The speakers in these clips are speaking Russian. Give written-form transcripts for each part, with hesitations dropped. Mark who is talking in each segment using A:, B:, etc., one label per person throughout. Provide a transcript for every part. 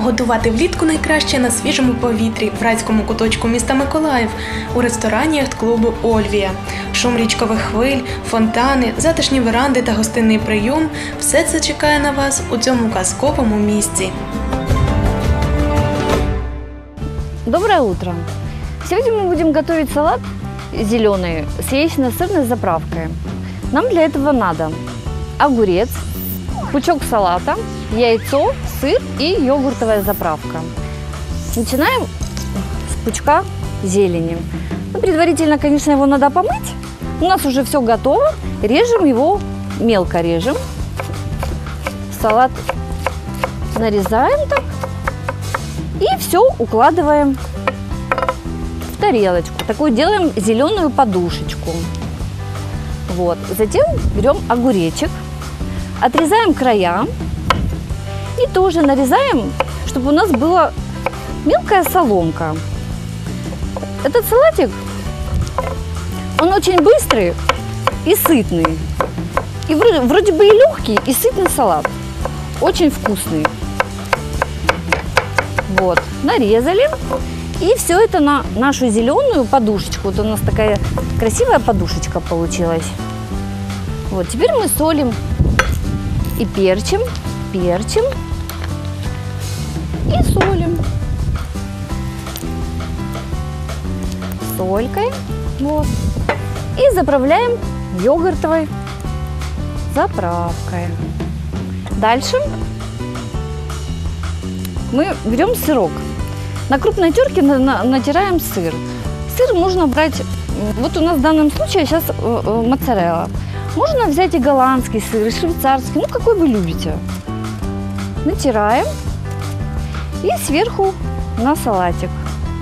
A: Готувати влітку найкраще на свіжому повітрі в райському куточку міста Миколаїв у ресторані яхт-клубу «Ольвія». Шум річкових хвиль, фонтани, затишні веранди та гостинний прийом – все це чекає на вас у цьому казковому місці.
B: Доброе утро! Сегодня мы будем готовить салат зеленый с яично-сырной заправкой. Нам для этого надо огурец, пучок салата, яйцо, сыр и йогуртовая заправка. Начинаем с пучка зелени. Предварительно, конечно, его надо помыть. У нас уже все готово. Режем его, мелко режем. Салат нарезаем так. И все укладываем в тарелочку. Такую делаем зеленую подушечку. Вот. Затем берем огуречек, отрезаем края и тоже нарезаем, чтобы у нас была мелкая соломка. Этот салатик, он очень быстрый и сытный. И вроде бы и легкий, и сытный салат. Очень вкусный. Вот, нарезали. И все это на нашу зеленую подушечку. Вот у нас такая красивая подушечка получилась. Вот, теперь мы солим и перчим, перчим и солим. Солькой. Вот. И заправляем йогуртовой заправкой. Дальше мы берем сырок. На крупной терке натираем сыр. Сыр можно брать, вот у нас в данном случае сейчас моцарелла. Можно взять и голландский сыр, и швейцарский, ну какой вы любите. Натираем и сверху на салатик.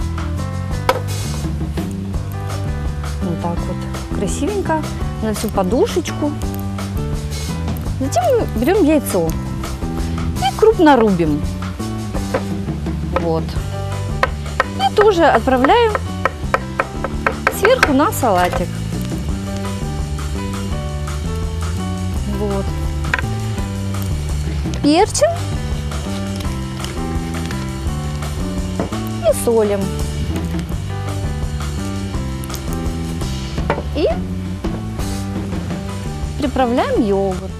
B: Вот так вот, красивенько, на всю подушечку. Затем мы берем яйцо и крупно рубим. Вот. И тоже отправляем сверху на салатик. Вот. Перчим и солим. И приправляем йогурт.